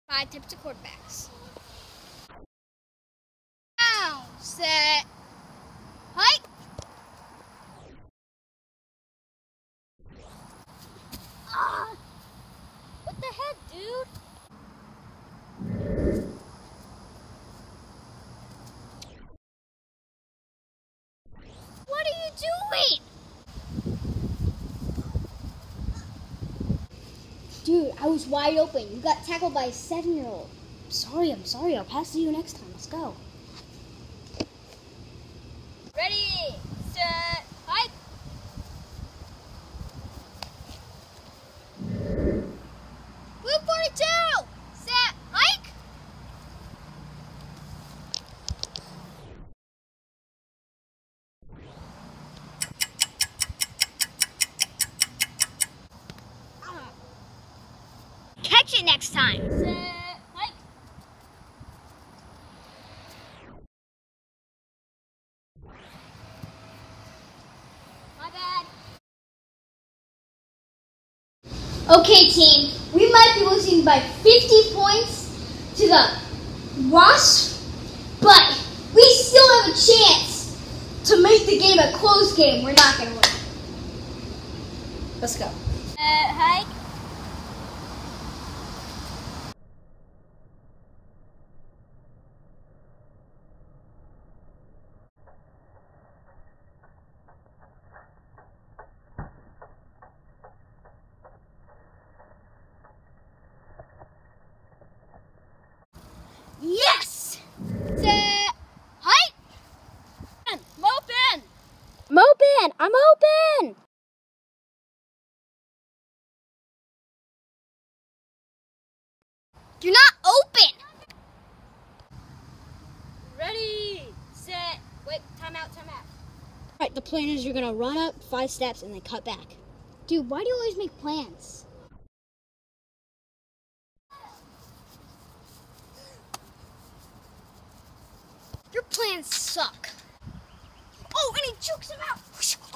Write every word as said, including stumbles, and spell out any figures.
Five types of quarterbacks. Now, set, hike. Ah, what the heck, dude? What are you doing? Dude, I was wide open. You got tackled by a seven-year-old. I'm sorry, I'm sorry. I'll pass to you next time. Let's go. Ready, set, hike. Blue forty-two, set, hike. Catch it next time. Set, hike. My bad. Okay, team. We might be losing by fifty points to the Wasps, but we still have a chance to make the game a close game. We're not going to win. Let's go. Uh, hike. Yes! Set, hike! I'm open! I'm open! I'm open! You're not open! Ready, set, wait, time out, time out. Alright, the plan is you're gonna run up five steps and then cut back. Dude, why do you always make plans? Your plans suck. Oh, and he chokes him out.